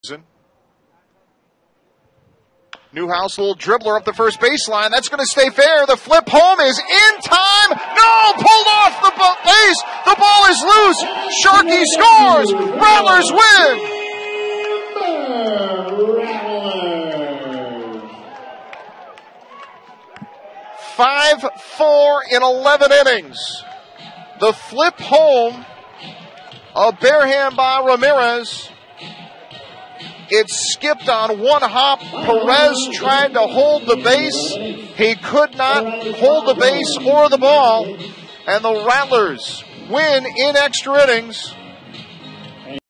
Neuhaus, little dribbler up the first baseline. That's going to stay fair. The flip home is in time. No, pulled off the base. The ball is loose. Sharkey scores. Rattlers win. 5-4 in 11 innings. The flip home, a bare hand by Ramirez. It skipped on one hop. Perez tried to hold the base. He could not hold the base or the ball. And the Rattlers win in extra innings